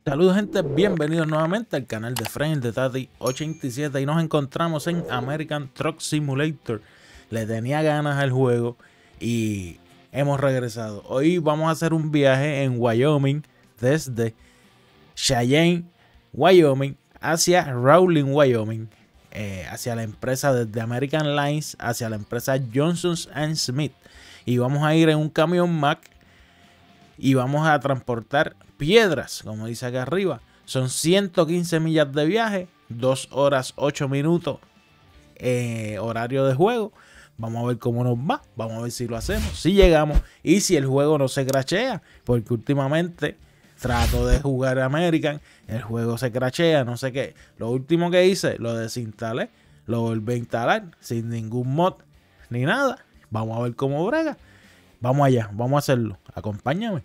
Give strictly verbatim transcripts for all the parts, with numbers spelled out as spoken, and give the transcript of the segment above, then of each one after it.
Saludos gente, bienvenidos nuevamente al canal de Friends de Tati ochenta y siete y nos encontramos en American Truck Simulator. Le tenía ganas al juego y hemos regresado. Hoy vamos a hacer un viaje en Wyoming desde Cheyenne, Wyoming hacia Rawlins, Wyoming, eh, hacia la empresa desde American Lines hacia la empresa Johnson and Smith, y vamos a ir en un camión Mack y vamos a transportar piedras, como dice acá arriba. Son ciento quince millas de viaje, dos horas ocho minutos eh, horario de juego. Vamos a ver cómo nos va, vamos a ver si lo hacemos, si llegamos y si el juego no se crashea, porque últimamente trato de jugar American, el juego se crashea, no sé qué. Lo último que hice, lo desinstalé, lo volví a instalar sin ningún mod ni nada. Vamos a ver cómo brega. Vamos allá, vamos a hacerlo. Acompáñame.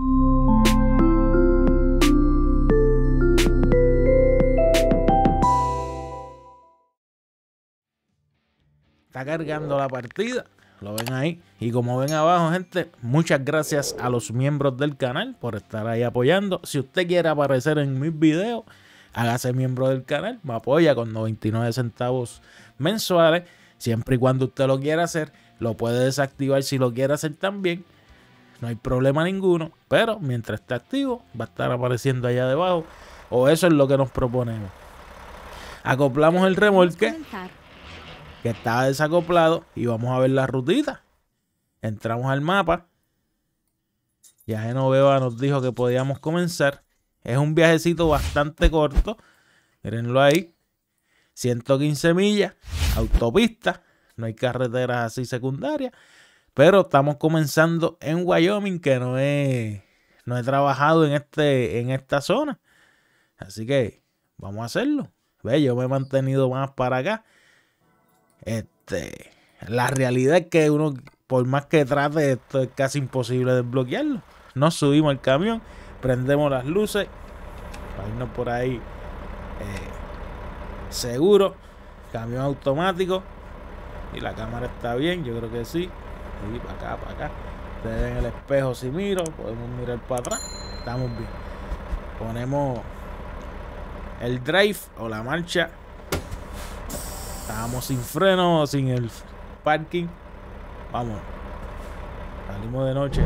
Está cargando la partida, lo ven ahí. Y como ven abajo, gente, muchas gracias a los miembros del canal por estar ahí apoyando. Si usted quiere aparecer en mis videos, hágase miembro del canal, me apoya con noventa y nueve centavos mensuales. Siempre y cuando usted lo quiera hacer, lo puede desactivar si lo quiere hacer también. No hay problema ninguno, pero mientras esté activo va a estar apareciendo allá debajo, o eso es lo que nos proponemos. Acoplamos el remolque que estaba desacoplado y vamos a ver la rutita. Entramos al mapa. Ya Genoveva nos dijo que podíamos comenzar. Es un viajecito bastante corto, mírenlo ahí, ciento quince millas, autopista, no hay carreteras así secundarias. Pero estamos comenzando en Wyoming, que no he, no he trabajado en, este, en esta zona. Así que vamos a hacerlo. Ve, yo me he mantenido más para acá. Este, la realidad es que uno, por más que trate, esto es casi imposible desbloquearlo. Nos subimos al camión, prendemos las luces para irnos por ahí eh, seguro. Camión automático. Y la cámara está bien, yo creo que sí. Y para acá, para acá. Ustedes ven el espejo si miro, podemos mirar para atrás. Estamos bien. Ponemos el drive o la marcha. Estábamos sin freno, sin el parking. Vamos. Salimos de noche.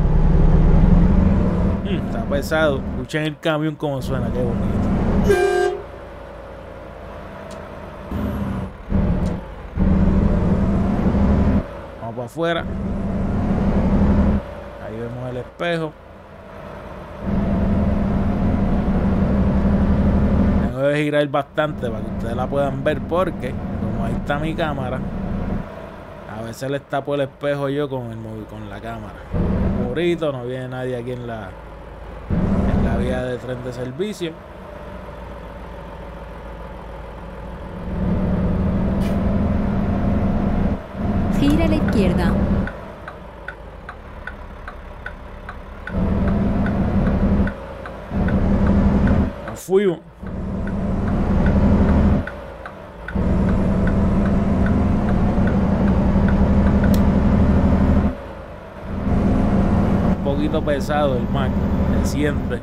Mm, está pesado. Escuchen el camión como suena, qué bonito. Vamos para afuera. Ahí vemos el espejo. Tengo que girar bastante para que ustedes la puedan ver, porque como ahí está mi cámara, a veces les tapo el espejo yo con el móvil, con la cámara. Purito, no viene nadie aquí en la en la vía de tren de servicio. Gira a la izquierda. Nos fuimos. Un poquito pesado el Mack, se siente.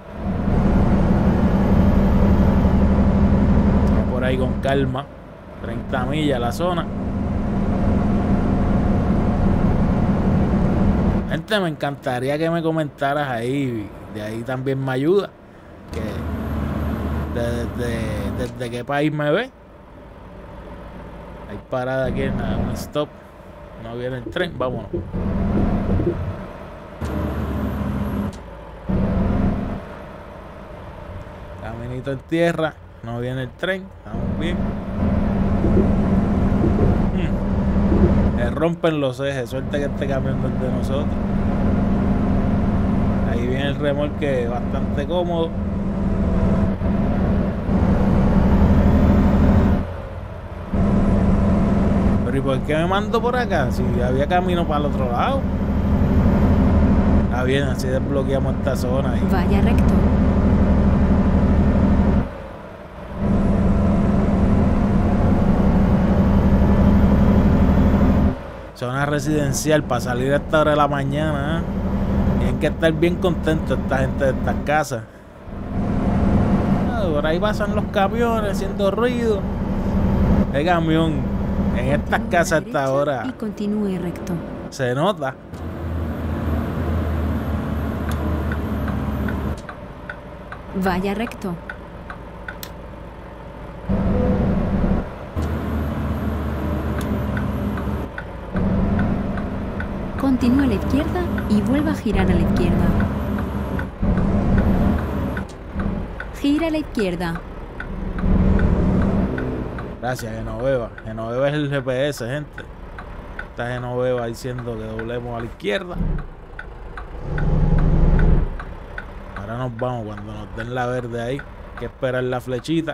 Vamos por ahí con calma. treinta millas la zona. Gente, me encantaría que me comentaras ahí. De ahí también me ayuda. Que desde, desde qué país me ve. Hay parada aquí en la, un stop. No viene el tren. Vámonos. Caminito en tierra. No viene el tren. Estamos bien. Rompen los ejes, suerte que este camión no es de nosotros. Ahí viene el remolque bastante cómodo. Pero ¿y por qué me mando por acá? Si había camino para el otro lado. Ah, bien, así desbloqueamos esta zona ahí. Vaya recto. Zona residencial para salir a esta hora de la mañana, ¿eh? Tienen que estar bien contentos esta gente de estas casas. Por ahí pasan los camiones haciendo ruido. El camión en estas casas a esta hora Y continúe recto. se nota. Vaya recto. Continúe a la izquierda y vuelva a girar a la izquierda. Gira a la izquierda. Gracias, Genoveva. Genoveva es el G P S, gente. Está Genoveva diciendo que doblemos a la izquierda. Ahora nos vamos cuando nos den la verde ahí. Hay que esperar la flechita.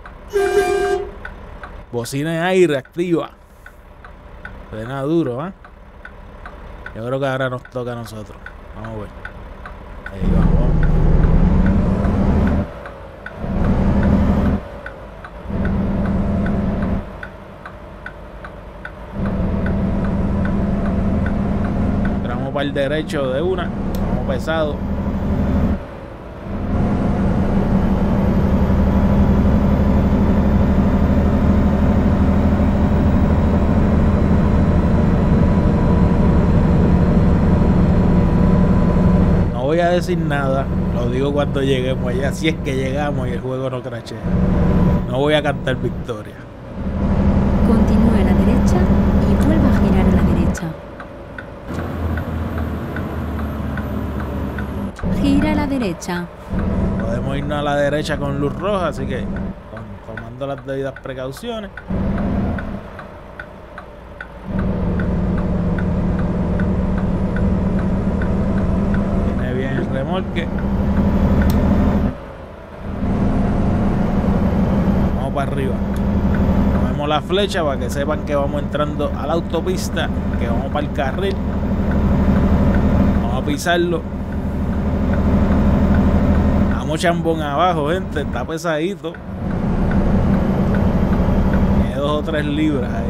Bocina en aire activa. Suena duro, ¿eh? Yo creo que ahora nos toca a nosotros. Vamos a ver. Ahí vamos, vamos. Entramos para el derecho de una. Vamos pesado. No voy a decir nada, lo digo cuando lleguemos allá, si es que llegamos y el juego no crashea. No voy a cantar victoria. Continúe a la derecha y vuelva a girar a la derecha. Gira a la derecha. Podemos irnos a la derecha con luz roja, así que con- tomando las debidas precauciones. Viene bien el remolque. Vamos para arriba. Movemos la flecha para que sepan que vamos entrando a la autopista, que vamos para el carril. Vamos a pisarlo. Vamos chambón abajo, gente. Está pesadito. Tiene dos o tres libras ahí.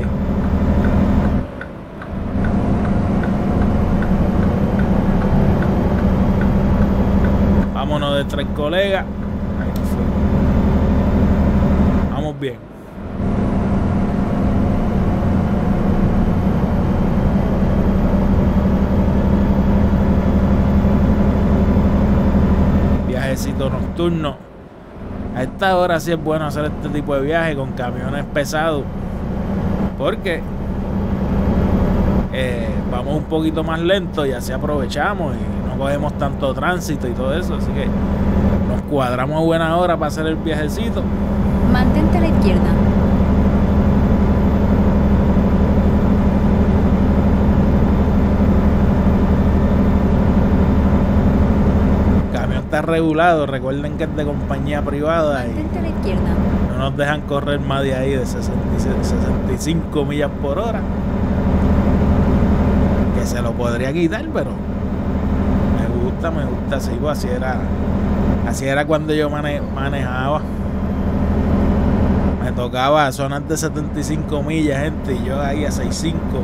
Vámonos de tres colegas. Ahí nos fuimos. Vamos bien. Viajecito nocturno. A esta hora sí es bueno hacer este tipo de viaje con camiones pesados, porque eh, vamos un poquito más lento y así aprovechamos y no cogemos tanto tránsito y todo eso. Así que nos cuadramos a buena hora para hacer el viajecito. Mantente a la izquierda. El camión está regulado. Recuerden que es de compañía privada y Mantente a la izquierda. no nos dejan correr más de ahí de sesenta y seis, sesenta y cinco millas por hora. Que se lo podría quitar, pero me gusta, me gusta. Así, pues, así era, así era cuando yo mane- manejaba. Me tocaba zonas de setenta y cinco millas, gente, y yo ahí a sesenta y cinco.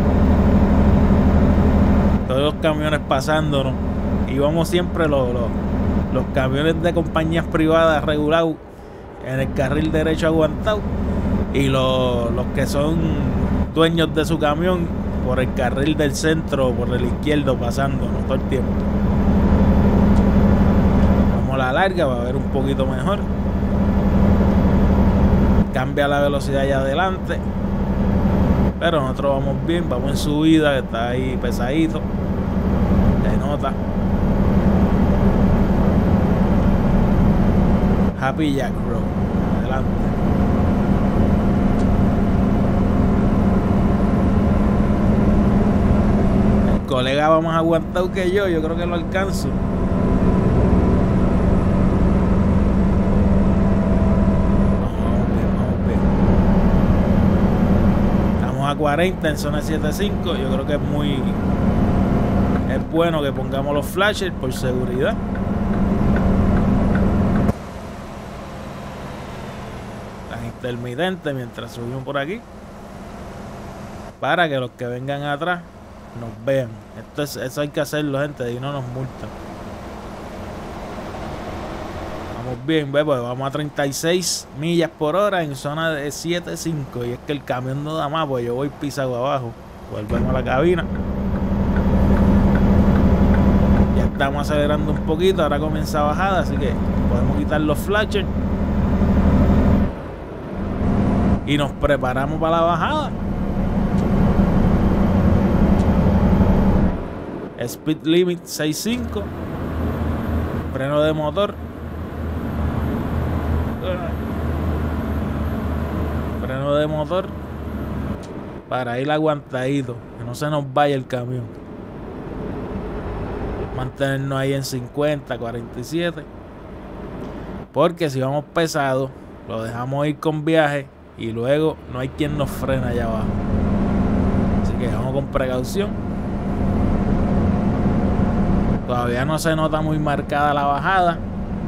Todos los camiones pasándonos. Íbamos siempre los, los, los camiones de compañías privadas regulados en el carril derecho aguantado, y los, los que son dueños de su camión por el carril del centro o por el izquierdo pasándonos todo el tiempo. Vamos a la larga para ver un poquito mejor. Cambia la velocidad allá adelante, pero nosotros vamos bien, vamos en subida, que está ahí pesadito, se nota. Happy Jack Road, adelante. El colega va más aguantado que yo, yo creo que lo alcanzo. A cuarenta en zona setenta y cinco. Yo creo que es muy es bueno que pongamos los flashes por seguridad. Las intermitentes mientras subimos por aquí, para que los que vengan atrás nos vean. Esto es, eso hay que hacerlo, gente, y no nos multan. Vamos bien, ve, pues vamos a treinta y seis millas por hora en zona de siete cinco. Y es que el camión no da más, pues yo voy pisado abajo. Volvemos a la cabina. Ya estamos acelerando un poquito, ahora comienza bajada, así que podemos quitar los flashes. Y nos preparamos para la bajada. Speed limit seis cinco. Freno de motor. Freno de motor. Para ir aguantadito, que no se nos vaya el camión. Mantenernos ahí en cincuenta, cuarenta y siete. Porque si vamos pesados, lo dejamos ir con viaje y luego no hay quien nos frena allá abajo. Así que vamos con precaución. Todavía no se nota muy marcada la bajada,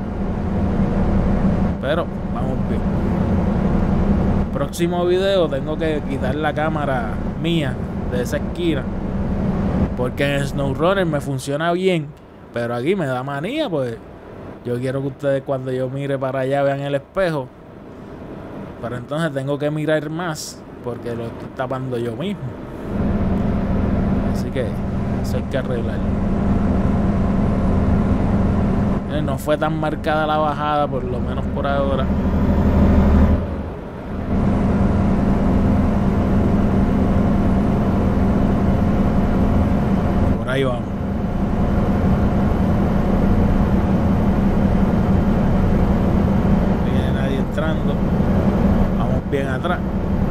pero vamos bien. Próximo video tengo que quitar la cámara mía de esa esquina, porque en el SnowRunner me funciona bien, pero aquí me da manía. Pues yo quiero que ustedes, cuando yo mire para allá, vean el espejo, pero entonces tengo que mirar más porque lo estoy tapando yo mismo. Así que eso hay que arreglarlo. No fue tan marcada la bajada, por lo menos por ahora. Por ahí vamos. No viene nadie entrando. Vamos bien atrás.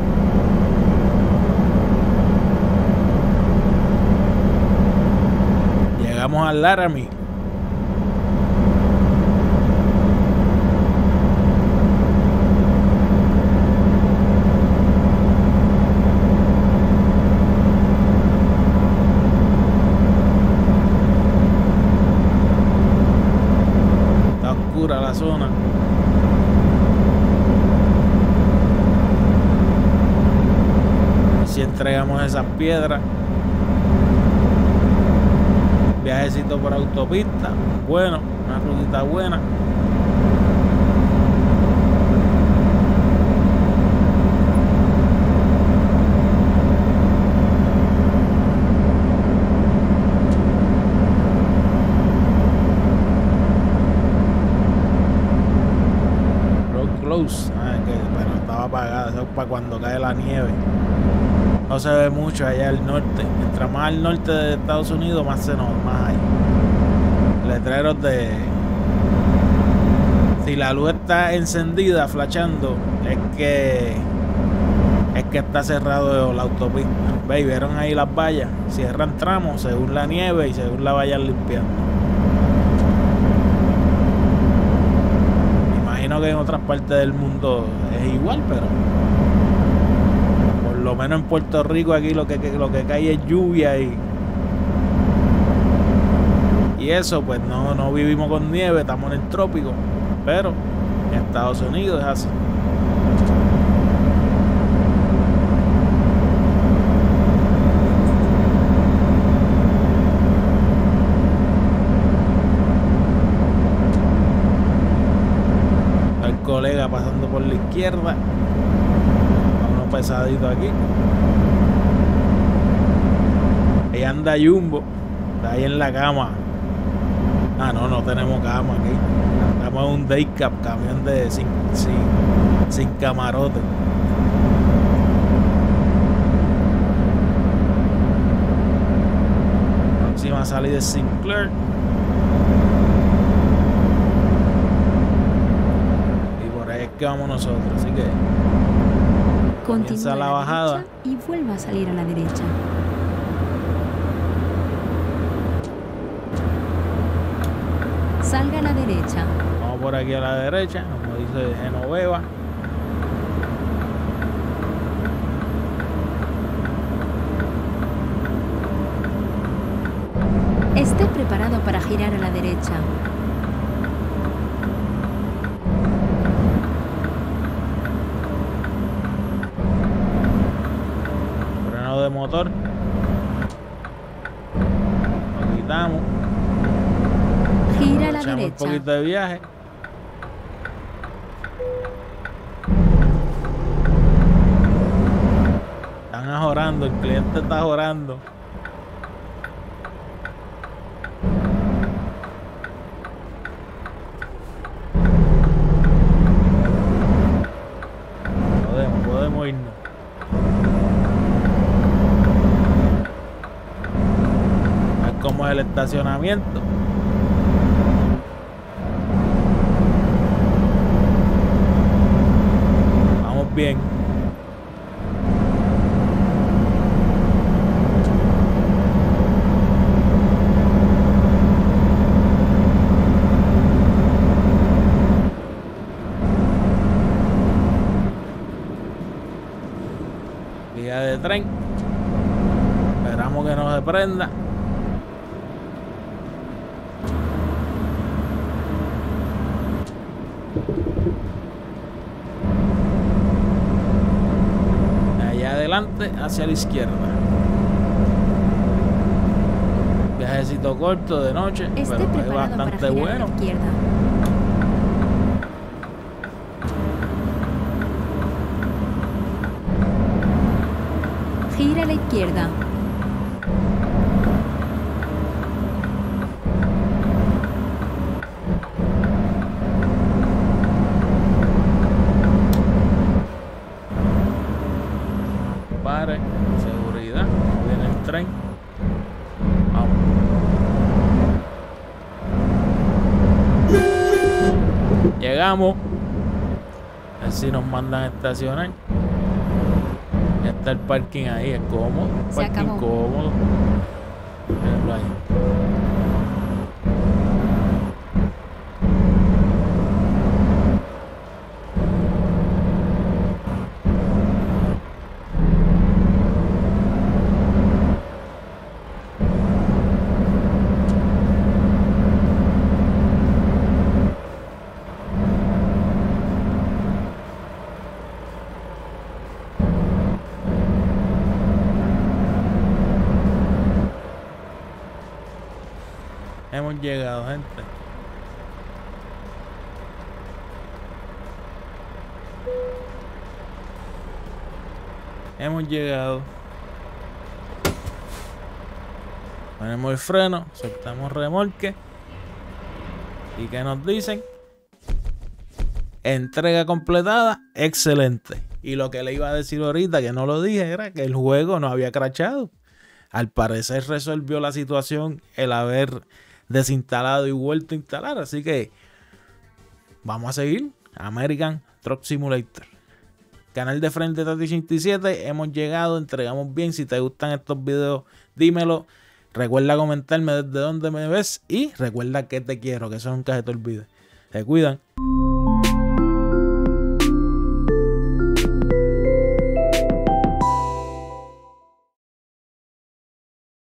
Llegamos al Laramie. La zona. Si entregamos esas piedras, viajecito por autopista, bueno, una rutita buena. Ah, que, pero estaba apagada, eso es para cuando cae la nieve. No se ve mucho allá al norte. Mientras más al norte de Estados Unidos, más se nos más hay letreros de si la luz está encendida, flashando, es que es que está cerrado la autopista. Ve, vieron ahí las vallas, cierran tramos según la nieve y según la vayan limpiando. Que en otras partes del mundo es igual, pero por lo menos en Puerto Rico aquí lo que, que lo que cae es lluvia y y eso, pues no, no vivimos con nieve, estamos en el trópico, pero en Estados Unidos es así. Colega pasando por la izquierda, uno pesadito aquí. Ahí anda Jumbo, está ahí en la cama. Ah, no, no tenemos cama aquí. Estamos en un day cab, camión de sin, sin, sin camarote. Próxima salida es Sinclair. Que vamos nosotros, así que continúa la a la bajada derecha y vuelva a salir a la derecha. Salga a la derecha. Vamos por aquí a la derecha, como dice Genoveva. Esté preparado para girar a la derecha. De motor, lo quitamos, gira a la echamos derecha. un poquito de viaje Están orando, el cliente está orando. Podemos, podemos irnos. Es como el estacionamiento. Vamos bien. Vía de tren. Esperamos que no se prenda. De allá adelante hacia la izquierda. Viajecito corto de noche, Esté pero es preparado para bastante girar a bueno. la izquierda. Gira a la izquierda. Pare, seguridad, viene el tren. Vamos. Llegamos. A ver si nos mandan a estacionar. Ya está el parking ahí, es cómodo. Se Parking acabó. cómodo. Mírenlo ahí. Hemos llegado, gente. Hemos llegado. Ponemos el freno, soltamos remolque. ¿Y qué nos dicen? Entrega completada, excelente. Y lo que le iba a decir ahorita, que no lo dije, era que el juego no había crachado. Al parecer resolvió la situación el haber desinstalado y vuelto a instalar. Así que vamos a seguir. American Truck Simulator. Canal de Frente Tati ochenta y siete. Hemos llegado, entregamos bien. Si te gustan estos videos, dímelo. Recuerda comentarme desde dónde me ves. Y recuerda que te quiero, que eso nunca se te olvide. Se cuidan.